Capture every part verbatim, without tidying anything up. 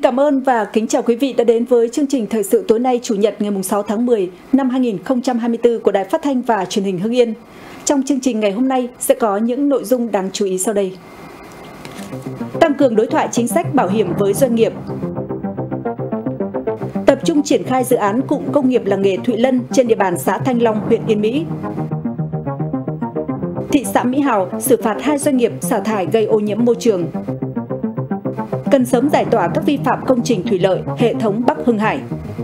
Cảm ơn và kính chào quý vị đã đến với chương trình thời sự tối nay Chủ nhật ngày sáu tháng mười năm hai nghìn không trăm hai mươi tư của Đài Phát thanh và Truyền hình Hưng Yên. Trong chương trình ngày hôm nay sẽ có những nội dung đáng chú ý sau đây. Tăng cường đối thoại chính sách bảo hiểm với doanh nghiệp. Tập trung triển khai dự án cụm công nghiệp làng nghề Thụy Lân trên địa bàn xã Thanh Long, huyện Yên Mỹ. Thị xã Mỹ Hào xử phạt hai doanh nghiệp xả thải gây ô nhiễm môi trường. Cần sớm giải tỏa các vi phạm công trình thủy lợi, hệ thống Bắc Hưng Hải.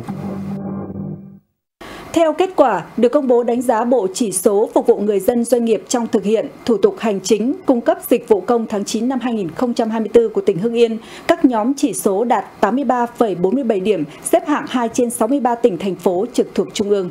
Theo kết quả được công bố đánh giá bộ chỉ số phục vụ người dân doanh nghiệp trong thực hiện thủ tục hành chính cung cấp dịch vụ công tháng chín năm hai nghìn không trăm hai mươi tư của tỉnh Hưng Yên, các nhóm chỉ số đạt tám mươi ba phẩy bốn mươi bảy điểm, xếp hạng hai trên sáu mươi ba tỉnh, thành phố trực thuộc Trung ương.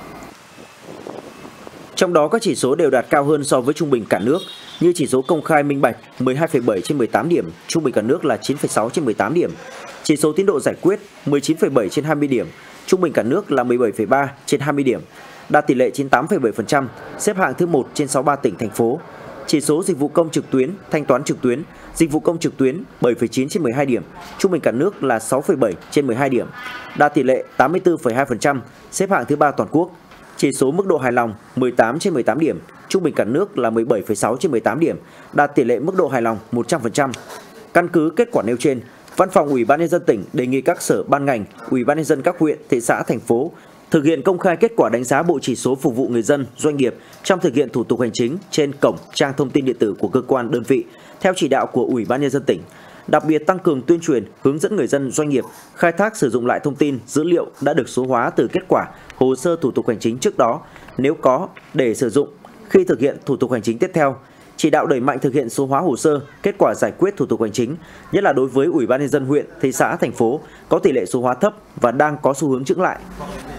Trong đó các chỉ số đều đạt cao hơn so với trung bình cả nước, như chỉ số công khai minh bạch mười hai phẩy bảy trên mười tám điểm, trung bình cả nước là chín phẩy sáu trên mười tám điểm. Chỉ số tiến độ giải quyết mười chín phẩy bảy trên hai mươi điểm, trung bình cả nước là mười bảy phẩy ba trên hai mươi điểm, đạt tỷ lệ chín mươi tám phẩy bảy phần trăm, xếp hạng thứ một trên sáu mươi ba tỉnh, thành phố. Chỉ số dịch vụ công trực tuyến, thanh toán trực tuyến, dịch vụ công trực tuyến bảy phẩy chín trên mười hai điểm, trung bình cả nước là sáu phẩy bảy trên mười hai điểm, đạt tỷ lệ tám mươi tư phẩy hai phần trăm, xếp hạng thứ ba toàn quốc. Chỉ số mức độ hài lòng mười tám trên mười tám điểm, trung bình cả nước là mười bảy phẩy sáu trên mười tám điểm, đạt tỷ lệ mức độ hài lòng một trăm phần trăm. Căn cứ kết quả nêu trên, Văn phòng Ủy ban nhân dân tỉnh đề nghị các sở ban ngành, Ủy ban nhân dân các huyện, thị xã, thành phố thực hiện công khai kết quả đánh giá bộ chỉ số phục vụ người dân, doanh nghiệp trong thực hiện thủ tục hành chính trên cổng trang thông tin điện tử của cơ quan đơn vị theo chỉ đạo của Ủy ban nhân dân tỉnh. Đặc biệt tăng cường tuyên truyền, hướng dẫn người dân, doanh nghiệp khai thác sử dụng lại thông tin, dữ liệu đã được số hóa từ kết quả hồ sơ thủ tục hành chính trước đó, nếu có, để sử dụng khi thực hiện thủ tục hành chính tiếp theo. Chỉ đạo đẩy mạnh thực hiện số hóa hồ sơ, kết quả giải quyết thủ tục hành chính, nhất là đối với Ủy ban nhân dân huyện, thị xã, thành phố có tỷ lệ số hóa thấp và đang có xu hướng chững lại.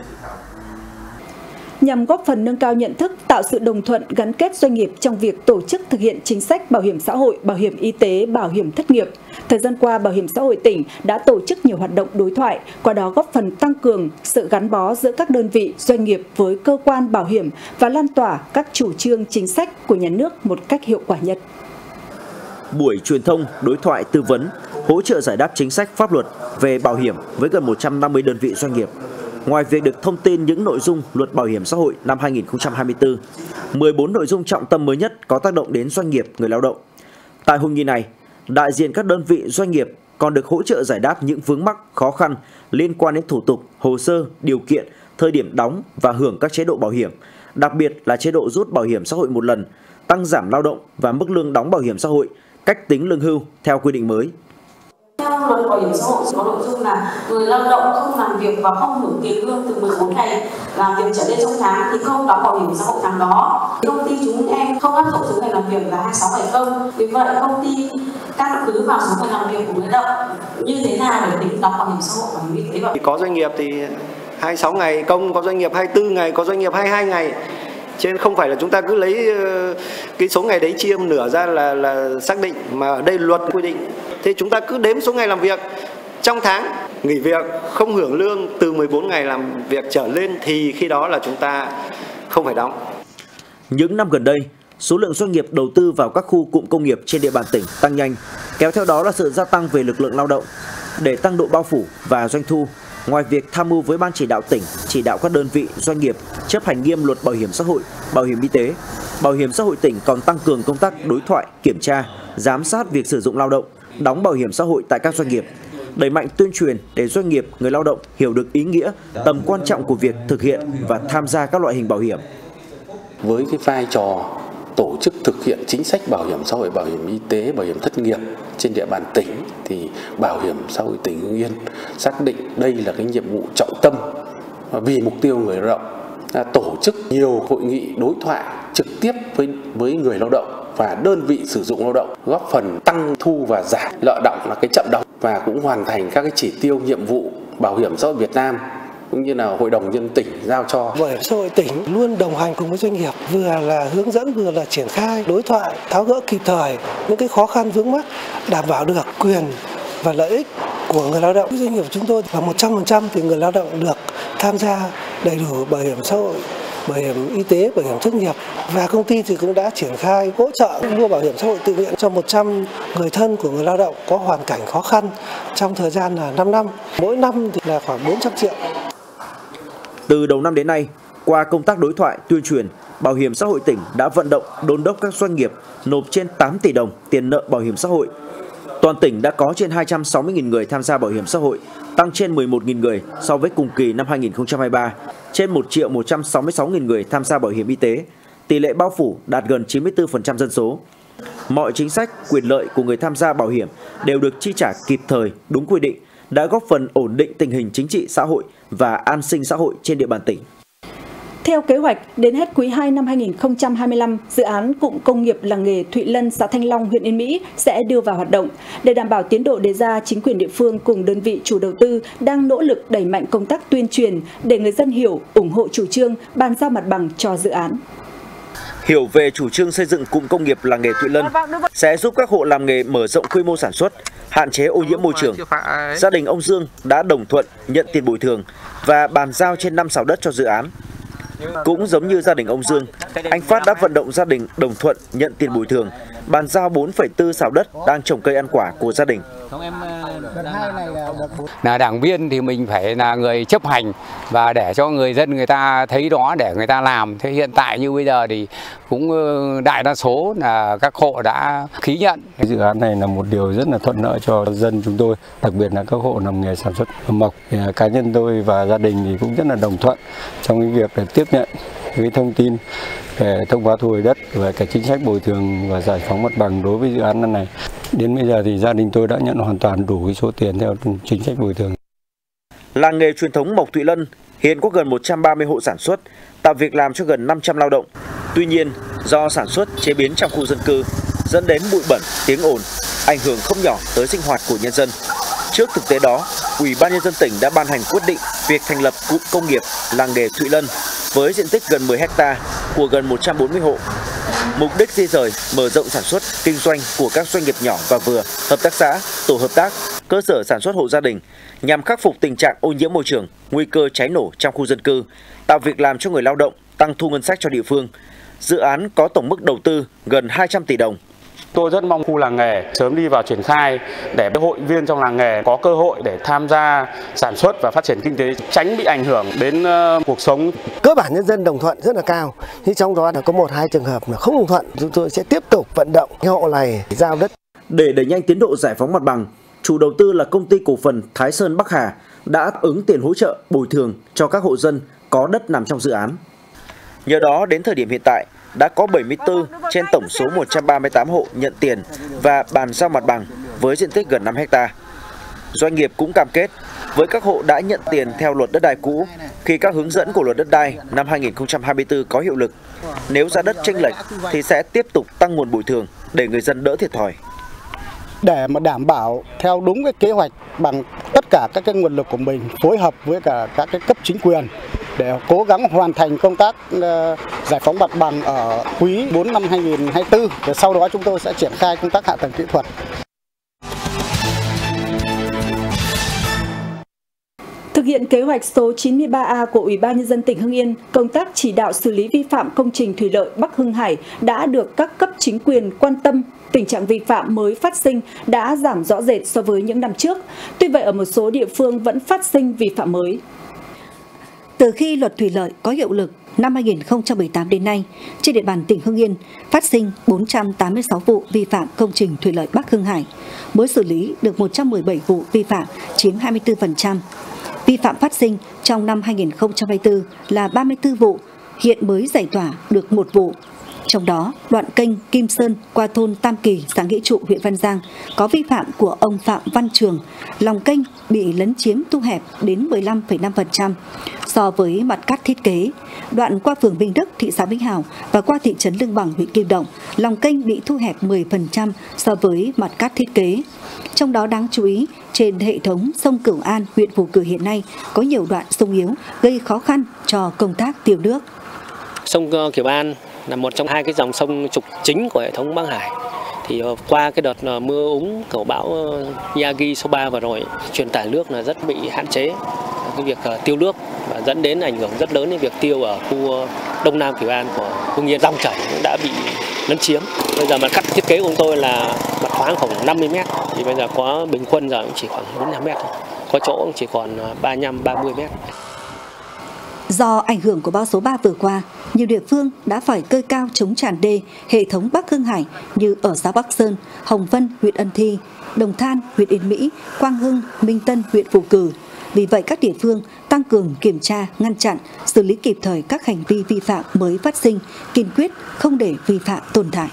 Nhằm góp phần nâng cao nhận thức, tạo sự đồng thuận, gắn kết doanh nghiệp trong việc tổ chức thực hiện chính sách bảo hiểm xã hội, bảo hiểm y tế, bảo hiểm thất nghiệp, thời gian qua, Bảo hiểm xã hội tỉnh đã tổ chức nhiều hoạt động đối thoại, qua đó góp phần tăng cường sự gắn bó giữa các đơn vị, doanh nghiệp với cơ quan bảo hiểm và lan tỏa các chủ trương chính sách của nhà nước một cách hiệu quả nhất. Buổi truyền thông, đối thoại, tư vấn, hỗ trợ giải đáp chính sách pháp luật về bảo hiểm với gần một trăm năm mươi đơn vị doanh nghiệp. Ngoài việc được thông tin những nội dung Luật Bảo hiểm xã hội năm hai nghìn không trăm hai mươi tư, mười bốn nội dung trọng tâm mới nhất có tác động đến doanh nghiệp, người lao động. Tại hội nghị này, đại diện các đơn vị doanh nghiệp còn được hỗ trợ giải đáp những vướng mắc, khó khăn liên quan đến thủ tục, hồ sơ, điều kiện, thời điểm đóng và hưởng các chế độ bảo hiểm, đặc biệt là chế độ rút bảo hiểm xã hội một lần, tăng giảm lao động và mức lương đóng bảo hiểm xã hội, cách tính lương hưu theo quy định mới. Theo Luật Bảo hiểm xã hội có nội dung là người lao động không làm việc và không hưởng tiền lương từ mười bốn ngày làm việc trở lên trong tháng thì không đóng bảo hiểm xã hội tháng đó. Công ty chúng em không áp dụng số ngày làm việc là hai mươi sáu ngày công. Vì vậy công ty căn cứ vào số ngày làm việc của người lao động như thế nào để tính đóng bảo hiểm xã hội, bảo hiểm y tế vậy. Có doanh nghiệp thì hai mươi sáu ngày công, có doanh nghiệp hai mươi tư ngày, có doanh nghiệp hai mươi hai ngày. Cho nên không phải là chúng ta cứ lấy cái số ngày đấy chia một nửa ra là là xác định, mà ở đây luật quy định. Thế chúng ta cứ đếm số ngày làm việc trong tháng, nghỉ việc không hưởng lương từ mười bốn ngày làm việc trở lên thì khi đó là chúng ta không phải đóng. Những năm gần đây, số lượng doanh nghiệp đầu tư vào các khu cụm công nghiệp trên địa bàn tỉnh tăng nhanh, kéo theo đó là sự gia tăng về lực lượng lao động. Để tăng độ bao phủ và doanh thu, ngoài việc tham mưu với Ban chỉ đạo tỉnh, chỉ đạo các đơn vị doanh nghiệp chấp hành nghiêm Luật Bảo hiểm xã hội, bảo hiểm y tế, Bảo hiểm xã hội tỉnh còn tăng cường công tác đối thoại, kiểm tra, giám sát việc sử dụng lao động, đóng bảo hiểm xã hội tại các doanh nghiệp, đẩy mạnh tuyên truyền để doanh nghiệp, người lao động hiểu được ý nghĩa, tầm quan trọng của việc thực hiện và tham gia các loại hình bảo hiểm. Với cái vai trò tổ chức thực hiện chính sách bảo hiểm xã hội, bảo hiểm y tế, bảo hiểm thất nghiệp trên địa bàn tỉnh thì Bảo hiểm xã hội tỉnh Hưng Yên xác định đây là cái nhiệm vụ trọng tâm vì mục tiêu người lao động, tổ chức nhiều hội nghị đối thoại trực tiếp với với người lao động và đơn vị sử dụng lao động, góp phần tăng thu và giảm nợ động là cái chậm đóng, và cũng hoàn thành các cái chỉ tiêu nhiệm vụ Bảo hiểm xã hội Việt Nam cũng như là Hội đồng nhân dân tỉnh giao cho. Bảo hiểm xã hội tỉnh luôn đồng hành cùng với doanh nghiệp, vừa là hướng dẫn vừa là triển khai đối thoại, tháo gỡ kịp thời những cái khó khăn vướng mắc, đảm bảo được quyền và lợi ích của người lao động. Doanh nghiệp chúng tôi là một trăm phần trăm thì người lao động được tham gia đầy đủ bảo hiểm xã hội bảo hiểm y tế, bảo hiểm thất nghiệp, và công ty thì cũng đã triển khai hỗ trợ mua bảo hiểm xã hội tự nguyện cho một trăm người thân của người lao động có hoàn cảnh khó khăn trong thời gian là năm năm, mỗi năm thì là khoảng bốn trăm triệu. Từ đầu năm đến nay, qua công tác đối thoại, tuyên truyền, Bảo hiểm xã hội tỉnh đã vận động đôn đốc các doanh nghiệp nộp trên tám tỷ đồng tiền nợ bảo hiểm xã hội. Toàn tỉnh đã có trên hai trăm sáu mươi nghìn người tham gia bảo hiểm xã hội, tăng trên mười một nghìn người so với cùng kỳ năm hai nghìn không trăm hai mươi ba, trên một triệu một trăm sáu mươi sáu nghìn người tham gia bảo hiểm y tế, tỷ lệ bao phủ đạt gần chín mươi tư phần trăm dân số. Mọi chính sách, quyền lợi của người tham gia bảo hiểm đều được chi trả kịp thời, đúng quy định, đã góp phần ổn định tình hình chính trị xã hội và an sinh xã hội trên địa bàn tỉnh. Theo kế hoạch, đến hết quý hai năm hai nghìn không trăm hai mươi lăm, dự án cụm công nghiệp làng nghề Thụy Lân, xã Thanh Long, huyện Yên Mỹ sẽ đưa vào hoạt động. Để đảm bảo tiến độ đề ra, chính quyền địa phương cùng đơn vị chủ đầu tư đang nỗ lực đẩy mạnh công tác tuyên truyền để người dân hiểu, ủng hộ chủ trương bàn giao mặt bằng cho dự án. Hiểu về chủ trương xây dựng cụm công nghiệp làng nghề Thụy Lân sẽ giúp các hộ làm nghề mở rộng quy mô sản xuất, hạn chế ô nhiễm môi trường. Gia đình ông Dương đã đồng thuận nhận tiền bồi thường và bàn giao trên năm sào đất cho dự án. Cũng giống như gia đình ông Dương, anh Phát đã vận động gia đình đồng thuận nhận tiền bồi thường, bàn giao bốn phẩy bốn sào đất đang trồng cây ăn quả của gia đình. Là đảng viên thì mình phải là người chấp hành và để cho người dân người ta thấy đó để người ta làm. Thế hiện tại như bây giờ thì cũng đại đa số là các hộ đã ký nhận. Dự án này là một điều rất là thuận lợi cho dân chúng tôi, đặc biệt là các hộ làm nghề sản xuất mộc. Cá nhân tôi và gia đình thì cũng rất là đồng thuận trong cái việc để tiếp nhận cái thông tin về thông báo thu hồi đất và cái chính sách bồi thường và giải phóng mặt bằng đối với dự án này. Đến bây giờ thì gia đình tôi đã nhận hoàn toàn đủ cái số tiền theo chính sách bồi thường. Làng nghề truyền thống mộc Thụy Lân hiện có gần một trăm ba mươi hộ sản xuất, tạo việc làm cho gần năm trăm lao động. Tuy nhiên, do sản xuất chế biến trong khu dân cư dẫn đến bụi bẩn, tiếng ồn, ảnh hưởng không nhỏ tới sinh hoạt của nhân dân. Trước thực tế đó, Ủy ban Nhân dân tỉnh đã ban hành quyết định việc thành lập cụm công nghiệp làng nghề Thụy Lân với diện tích gần mười héc ta của gần một trăm bốn mươi hộ. Mục đích di rời, mở rộng sản xuất, kinh doanh của các doanh nghiệp nhỏ và vừa, hợp tác xã, tổ hợp tác, cơ sở sản xuất hộ gia đình nhằm khắc phục tình trạng ô nhiễm môi trường, nguy cơ cháy nổ trong khu dân cư, tạo việc làm cho người lao động, tăng thu ngân sách cho địa phương. Dự án có tổng mức đầu tư gần hai trăm tỷ đồng. Tôi rất mong khu làng nghề sớm đi vào triển khai để hội viên trong làng nghề có cơ hội để tham gia sản xuất và phát triển kinh tế, tránh bị ảnh hưởng đến cuộc sống. Cơ bản nhân dân đồng thuận rất là cao, nhưng trong đó là có một hai trường hợp là không đồng thuận, chúng tôi sẽ tiếp tục vận động hộ này giao đất. Để đẩy nhanh tiến độ giải phóng mặt bằng, chủ đầu tư là công ty cổ phần Thái Sơn Bắc Hà đã ứng tiền hỗ trợ bồi thường cho các hộ dân có đất nằm trong dự án. Nhờ đó, đến thời điểm hiện tại, đã có bảy mươi tư trên tổng số một trăm ba mươi tám hộ nhận tiền và bàn giao mặt bằng với diện tích gần năm héc ta. Doanh nghiệp cũng cam kết với các hộ đã nhận tiền theo luật đất đai cũ khi các hướng dẫn của luật đất đai năm hai nghìn không trăm hai mươi tư có hiệu lực. Nếu giá đất chênh lệch thì sẽ tiếp tục tăng nguồn bồi thường để người dân đỡ thiệt thòi. Để mà đảm bảo theo đúng cái kế hoạch bằng tất cả các cái nguồn lực của mình, phối hợp với cả các cái cấp chính quyền để cố gắng hoàn thành công tác uh, giải phóng mặt bằng ở quý bốn năm hai nghìn không trăm hai mươi tư. Và sau đó chúng tôi sẽ triển khai công tác hạ tầng kỹ thuật. Thực hiện kế hoạch số chín mươi ba A của Ủy ban Nhân dân tỉnh Hưng Yên, công tác chỉ đạo xử lý vi phạm công trình thủy lợi Bắc Hưng Hải đã được các cấp chính quyền quan tâm. Tình trạng vi phạm mới phát sinh đã giảm rõ rệt so với những năm trước. Tuy vậy, ở một số địa phương vẫn phát sinh vi phạm mới. Từ khi luật thủy lợi có hiệu lực năm hai nghìn không trăm mười tám đến nay, trên địa bàn tỉnh Hưng Yên phát sinh bốn trăm tám mươi sáu vụ vi phạm công trình thủy lợi Bắc Hưng Hải, mới xử lý được một trăm mười bảy vụ vi phạm, chiếm hai mươi tư phần trăm. Vi phạm phát sinh trong năm hai nghìn không trăm hai mươi tư là ba mươi tư vụ, hiện mới giải tỏa được một vụ. Trong đó, đoạn kênh Kim Sơn qua thôn Tam Kỳ, xã Nghĩa Trụ, huyện Văn Giang có vi phạm của ông Phạm Văn Trường, lòng kênh bị lấn chiếm thu hẹp đến mười lăm phẩy năm phần trăm so với mặt cắt thiết kế. Đoạn qua phường Minh Đức, thị xã Vĩnh Hảo và qua thị trấn Lương Bằng, huyện Kim Động, lòng kênh bị thu hẹp mười phần trăm so với mặt cắt thiết kế. Trong đó đáng chú ý, trên hệ thống sông Cửu An, huyện Phù Cử hiện nay có nhiều đoạn sung yếu gây khó khăn cho công tác tiêu nước. Sông Cửu An là một trong hai cái dòng sông trục chính của hệ thống Bắc Hải. Thì qua cái đợt mưa úng của bão Yagi số ba vừa rồi, truyền tải nước là rất bị hạn chế. cái việc tiêu nước và dẫn đến ảnh hưởng rất lớn đến việc tiêu ở khu Đông Nam Thủy Ban của Hưng Yên, dòng chảy cũng đã bị lấn chiếm. Bây giờ mặt cắt thiết kế của chúng tôi là mặt khoáng khoảng năm mươi mét, thì bây giờ có bình quân giờ cũng chỉ khoảng bốn mươi lăm mét, có chỗ cũng chỉ còn ba mươi lăm ba mươi mét. Do ảnh hưởng của bão số ba vừa qua, nhiều địa phương đã phải cơi cao chống tràn đê hệ thống Bắc Hưng Hải như ở xã Bắc Sơn, Hồng Vân, huyện Ân Thi, Đồng Than, huyện Yên Mỹ, Quang Hưng, Minh Tân, huyện Phù Cử. Vì vậy, các địa phương tăng cường kiểm tra, ngăn chặn, xử lý kịp thời các hành vi vi phạm mới phát sinh, kiên quyết không để vi phạm tồn tại.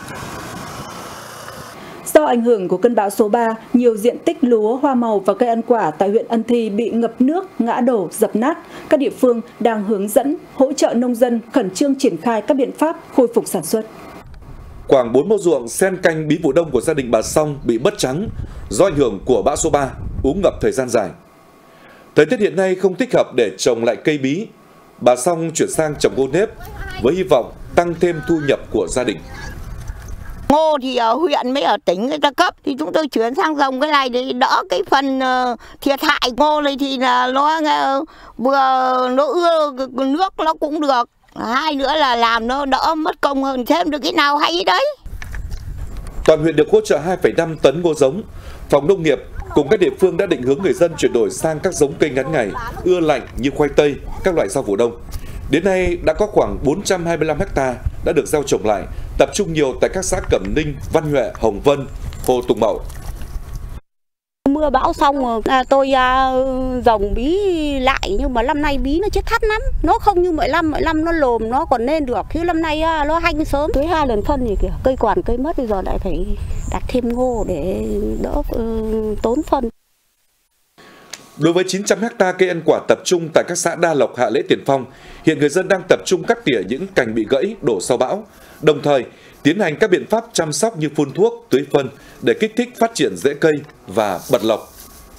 Do ảnh hưởng của cơn bão số ba, nhiều diện tích lúa, hoa màu và cây ăn quả tại huyện Ân Thi bị ngập nước, ngã đổ, dập nát. Các địa phương đang hướng dẫn, hỗ trợ nông dân khẩn trương triển khai các biện pháp khôi phục sản xuất. Khoảng bốn mẫu ruộng xen canh bí vụ đông của gia đình bà Song bị mất trắng do ảnh hưởng của bão số ba, úng ngập thời gian dài. Thời tiết hiện nay không thích hợp để trồng lại cây bí. Bà Song chuyển sang trồng ngô nếp với hy vọng tăng thêm thu nhập của gia đình. Ngô thì ở huyện mới ở tỉnh người ta cấp, thì chúng tôi chuyển sang trồng cái này để đỡ cái phần uh, thiệt hại. Ngô này thì là nó uh, vừa nó ưa nước nó cũng được, hai nữa là làm nó đỡ mất công hơn, thêm được cái nào hay đấy. Toàn huyện được hỗ trợ hai phẩy năm tấn ngô giống. Phòng nông nghiệp cùng các địa phương đã định hướng người dân chuyển đổi sang các giống cây ngắn ngày, ưa lạnh như khoai tây, các loại rau vụ đông. Đến nay đã có khoảng bốn trăm hai mươi lăm ha đã được gieo trồng lại, tập trung nhiều tại các xã Cẩm Ninh, Văn Nhuệ, Hồng Vân, Hồ Tùng Mậu. Mưa bão xong à, tôi à, dòng bí lại, nhưng mà năm nay bí nó chết thắt lắm. Nó không như mọi năm, mọi năm nó lồm nó còn nên được. Chứ năm nay à, nó hanh sớm. Tới hai lần phân thì kìa, cây quản cây mất, bây giờ lại phải đặt thêm ngô để đỡ uh, tốn phân. Đối với chín trăm ha cây ăn quả tập trung tại các xã Đa Lộc, Hạ Lễ, Tiền Phong, hiện người dân đang tập trung cắt tỉa những cành bị gãy, đổ sau bão, đồng thời tiến hành các biện pháp chăm sóc như phun thuốc, tưới phân để kích thích phát triển rễ cây và bật lộc.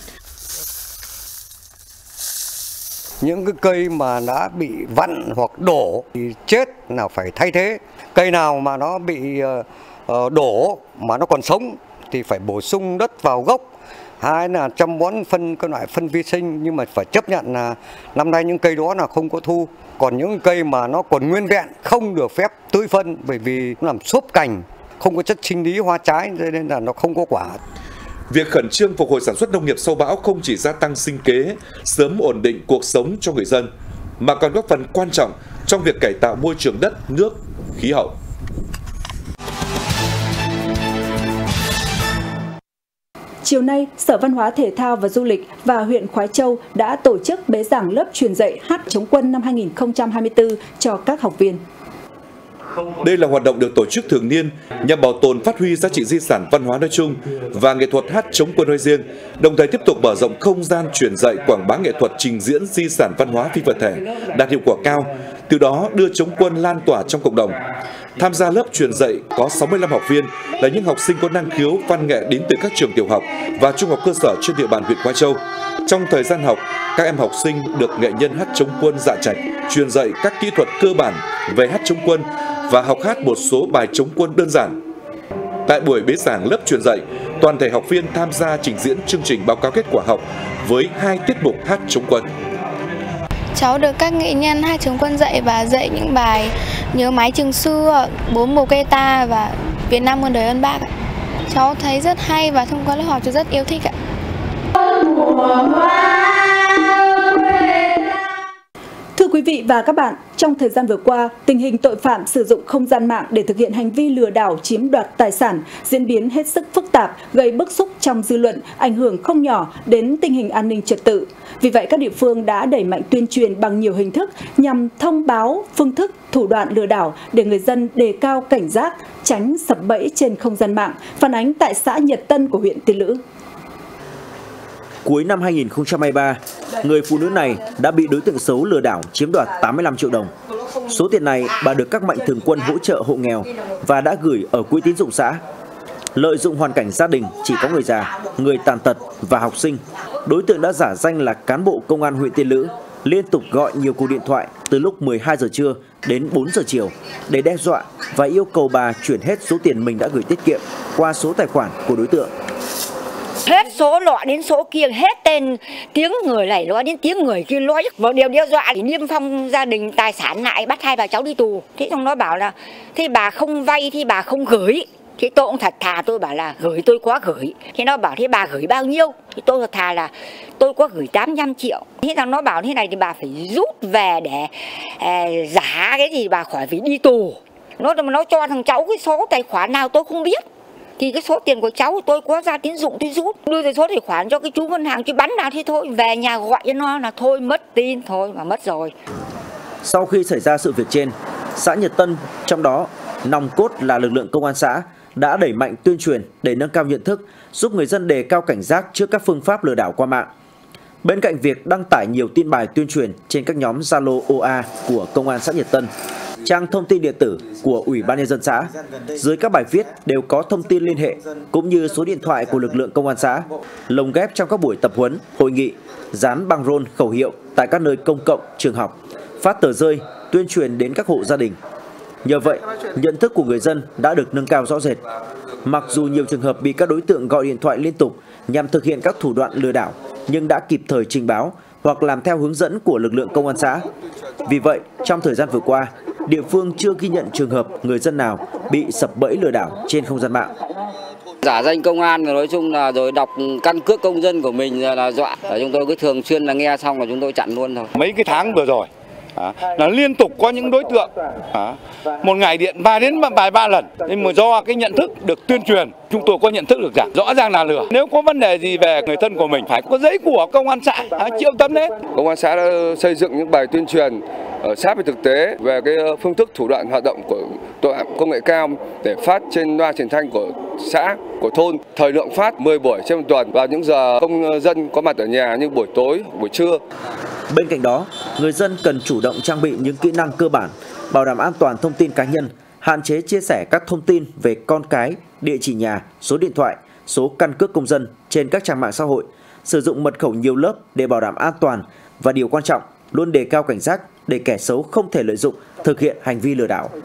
Những cái cây mà đã bị vặn hoặc đổ thì chết nào phải thay thế. Cây nào mà nó bị uh, đổ mà nó còn sống thì phải bổ sung đất vào gốc. Hai là chăm bón phân các loại phân vi sinh, nhưng mà phải chấp nhận là năm nay những cây đó là không có thu. Còn những cây mà nó còn nguyên vẹn không được phép tưới phân, bởi vì nó làm xốp cành, không có chất sinh lý hoa trái nên là nó không có quả. Việc khẩn trương phục hồi sản xuất nông nghiệp sau bão không chỉ gia tăng sinh kế, sớm ổn định cuộc sống cho người dân, mà còn góp phần quan trọng trong việc cải tạo môi trường đất, nước, khí hậu. Chiều nay, Sở Văn hóa Thể thao và Du lịch và huyện Khoái Châu đã tổ chức bế giảng lớp truyền dạy hát chống quân năm hai nghìn không trăm hai mươi tư cho các học viên. Đây là hoạt động được tổ chức thường niên nhằm bảo tồn, phát huy giá trị di sản văn hóa nói chung và nghệ thuật hát chống quân nói riêng, đồng thời tiếp tục mở rộng không gian truyền dạy, quảng bá nghệ thuật trình diễn di sản văn hóa phi vật thể đạt hiệu quả cao, từ đó đưa chống quân lan tỏa trong cộng đồng. Tham gia lớp truyền dạy có sáu mươi lăm học viên là những học sinh có năng khiếu văn nghệ đến từ các trường tiểu học và trung học cơ sở trên địa bàn huyện Khoái Châu. Trong thời gian học, các em học sinh được nghệ nhân hát chống quân Dạ Trạch truyền dạy các kỹ thuật cơ bản về hát chống quân và học hát một số bài chống quân đơn giản. Tại buổi bế giảng lớp truyền dạy, toàn thể học viên tham gia trình diễn chương trình báo cáo kết quả học với hai tiết mục hát chống quân. Cháu được các nghệ nhân hát chống quân dạy và dạy những bài Nhớ mái trường xưa, Bốn mùa cây ta và Việt Nam muôn đời ơn Bác. Cháu thấy rất hay và thông qua lớp học cháu rất yêu thích ạ. Thưa quý vị và các bạn, trong thời gian vừa qua, tình hình tội phạm sử dụng không gian mạng để thực hiện hành vi lừa đảo chiếm đoạt tài sản diễn biến hết sức phức tạp, gây bức xúc trong dư luận, ảnh hưởng không nhỏ đến tình hình an ninh trật tự. Vì vậy, các địa phương đã đẩy mạnh tuyên truyền bằng nhiều hình thức nhằm thông báo phương thức, thủ đoạn lừa đảo để người dân đề cao cảnh giác, tránh sập bẫy trên không gian mạng, phản ánh tại xã Nhật Tân của huyện Tiên Lữ. Cuối năm hai nghìn không trăm hai mươi ba, người phụ nữ này đã bị đối tượng xấu lừa đảo chiếm đoạt tám mươi lăm triệu đồng. Số tiền này bà được các mạnh thường quân hỗ trợ hộ nghèo và đã gửi ở quỹ tín dụng xã. Lợi dụng hoàn cảnh gia đình chỉ có người già, người tàn tật và học sinh, đối tượng đã giả danh là cán bộ công an huyện Tiên Lữ, liên tục gọi nhiều cuộc điện thoại từ lúc mười hai giờ trưa đến bốn giờ chiều để đe dọa và yêu cầu bà chuyển hết số tiền mình đã gửi tiết kiệm qua số tài khoản của đối tượng. Hết số nọ đến số kia, hết tên tiếng người này nói đến tiếng người kia nói, và điều đe dọa thì niêm phong gia đình tài sản lại, bắt hai bà cháu đi tù. Thế xong nó bảo là thế bà không vay thì bà không gửi. Thế tôi cũng thật thà, tôi bảo là gửi tôi quá gửi. Thế nó bảo thế bà gửi bao nhiêu? Thì tôi thật thà là tôi có gửi tám mươi lăm triệu. Thế rằng nó bảo thế này thì bà phải rút về để eh, giả cái gì bà khỏi phải đi tù. Nó nó cho thằng cháu cái số tài khoản nào tôi không biết. Thì cái số tiền của cháu tôi có ra tín dụng tôi rút. Đưa cái số tài khoản cho cái chú ngân hàng, chú bắn nào thế thôi. Về nhà gọi cho nó là thôi mất tin thôi mà mất rồi. Sau khi xảy ra sự việc trên, xã Nhật Tân, trong đó nòng cốt là lực lượng công an xã, đã đẩy mạnh tuyên truyền để nâng cao nhận thức, giúp người dân đề cao cảnh giác trước các phương pháp lừa đảo qua mạng. Bên cạnh việc đăng tải nhiều tin bài tuyên truyền trên các nhóm Zalo O A của Công an xã Nhật Tân, trang thông tin điện tử của Ủy ban nhân dân xã, dưới các bài viết đều có thông tin liên hệ cũng như số điện thoại của lực lượng công an xã, lồng ghép trong các buổi tập huấn, hội nghị, dán băng rôn khẩu hiệu tại các nơi công cộng, trường học, phát tờ rơi tuyên truyền đến các hộ gia đình. Nhờ vậy, nhận thức của người dân đã được nâng cao rõ rệt. Mặc dù nhiều trường hợp bị các đối tượng gọi điện thoại liên tục nhằm thực hiện các thủ đoạn lừa đảo, nhưng đã kịp thời trình báo hoặc làm theo hướng dẫn của lực lượng công an xã. Vì vậy, trong thời gian vừa qua, địa phương chưa ghi nhận trường hợp người dân nào bị sập bẫy lừa đảo trên không gian mạng. Giả danh công an nói chung là rồi đọc căn cước công dân của mình là dọa. Chúng tôi cứ thường xuyên là nghe xong là chúng tôi chặn luôn thôi. Mấy cái tháng vừa rồi À, là liên tục có những đối tượng à, một ngày điện vài đến vài ba lần, nhưng mà do cái nhận thức được tuyên truyền, chúng tôi có nhận thức được rằng rõ ràng là lừa. Nếu có vấn đề gì về người thân của mình phải có giấy của công an xã à, triệu tâm đấy. Công an xã đã xây dựng những bài tuyên truyền ở sát với thực tế về cái phương thức thủ đoạn hoạt động của tội phạm công nghệ cao để phát trên loa truyền thanh của xã, của thôn. Thời lượng phát mười buổi trên một tuần vào những giờ công dân có mặt ở nhà như buổi tối, buổi trưa. Bên cạnh đó, người dân cần chủ động trang bị những kỹ năng cơ bản, bảo đảm an toàn thông tin cá nhân, hạn chế chia sẻ các thông tin về con cái, địa chỉ nhà, số điện thoại, số căn cước công dân trên các trang mạng xã hội, sử dụng mật khẩu nhiều lớp để bảo đảm an toàn và điều quan trọng, luôn đề cao cảnh giác để kẻ xấu không thể lợi dụng thực hiện hành vi lừa đảo.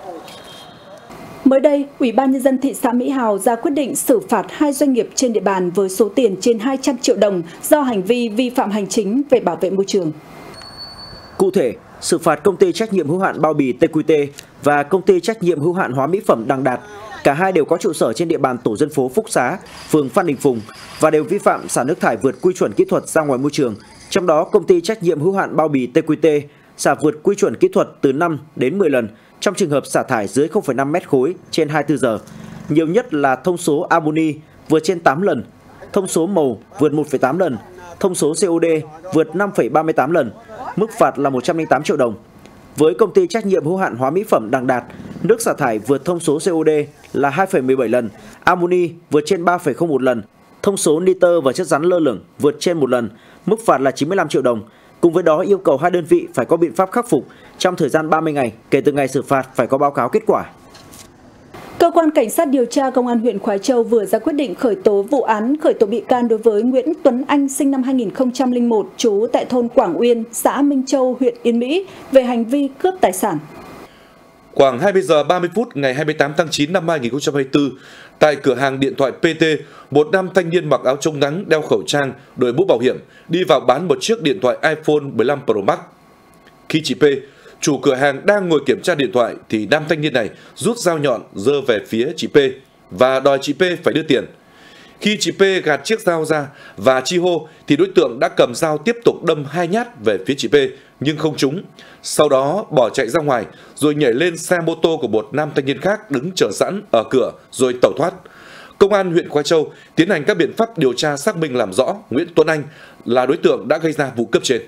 Mới đây, Ủy ban nhân dân thị xã Mỹ Hào ra quyết định xử phạt hai doanh nghiệp trên địa bàn với số tiền trên hai trăm triệu đồng do hành vi vi phạm hành chính về bảo vệ môi trường. Cụ thể, xử phạt công ty trách nhiệm hữu hạn bao bì T Q T và công ty trách nhiệm hữu hạn hóa mỹ phẩm Đằng Đạt. Cả hai đều có trụ sở trên địa bàn tổ dân phố Phúc Xá, phường Phan Đình Phùng và đều vi phạm xả nước thải vượt quy chuẩn kỹ thuật ra ngoài môi trường. Trong đó, công ty trách nhiệm hữu hạn bao bì T Q T xả vượt quy chuẩn kỹ thuật từ năm đến mười lần trong trường hợp xả thải dưới không phẩy năm mét khối trên hai mươi tư giờ. Nhiều nhất là thông số amoni vượt trên tám lần, thông số màu vượt một phẩy tám lần, thông số C O D vượt năm phẩy ba mươi tám lần. Mức phạt là một trăm lẻ tám triệu đồng. Với công ty trách nhiệm hữu hạn hóa mỹ phẩm Đằng Đạt, nước xả thải vượt thông số C O D là hai phẩy mười bảy lần, amoni vượt trên ba phẩy không một lần, thông số nitơ và chất rắn lơ lửng vượt trên một lần, mức phạt là chín mươi lăm triệu đồng. Cùng với đó yêu cầu hai đơn vị phải có biện pháp khắc phục trong thời gian ba mươi ngày kể từ ngày xử phạt phải có báo cáo kết quả. Cơ quan Cảnh sát điều tra Công an huyện Khoái Châu vừa ra quyết định khởi tố vụ án khởi tố bị can đối với Nguyễn Tuấn Anh sinh năm hai nghìn không trăm lẻ một, trú tại thôn Quảng Uyên, xã Minh Châu, huyện Yên Mỹ về hành vi cướp tài sản. Khoảng hai mươi giờ ba mươi phút ngày hai mươi tám tháng chín năm hai nghìn không trăm hai mươi tư, tại cửa hàng điện thoại P T, một nam thanh niên mặc áo chống nắng, đeo khẩu trang, đội mũ bảo hiểm đi vào bán một chiếc điện thoại iPhone mười lăm Pro Max. Khi chị P, chủ cửa hàng đang ngồi kiểm tra điện thoại thì nam thanh niên này rút dao nhọn giơ về phía chị P và đòi chị P phải đưa tiền. Khi chị P gạt chiếc dao ra và chi hô thì đối tượng đã cầm dao tiếp tục đâm hai nhát về phía chị P nhưng không trúng. Sau đó bỏ chạy ra ngoài rồi nhảy lên xe mô tô của một nam thanh niên khác đứng chờ sẵn ở cửa rồi tẩu thoát. Công an huyện Khoái Châu tiến hành các biện pháp điều tra xác minh làm rõ Nguyễn Tuấn Anh là đối tượng đã gây ra vụ cướp trên.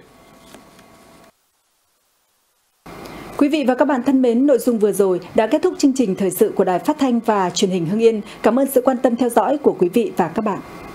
Quý vị và các bạn thân mến, nội dung vừa rồi đã kết thúc chương trình thời sự của Đài Phát thanh và Truyền hình Hưng Yên. Cảm ơn sự quan tâm theo dõi của quý vị và các bạn.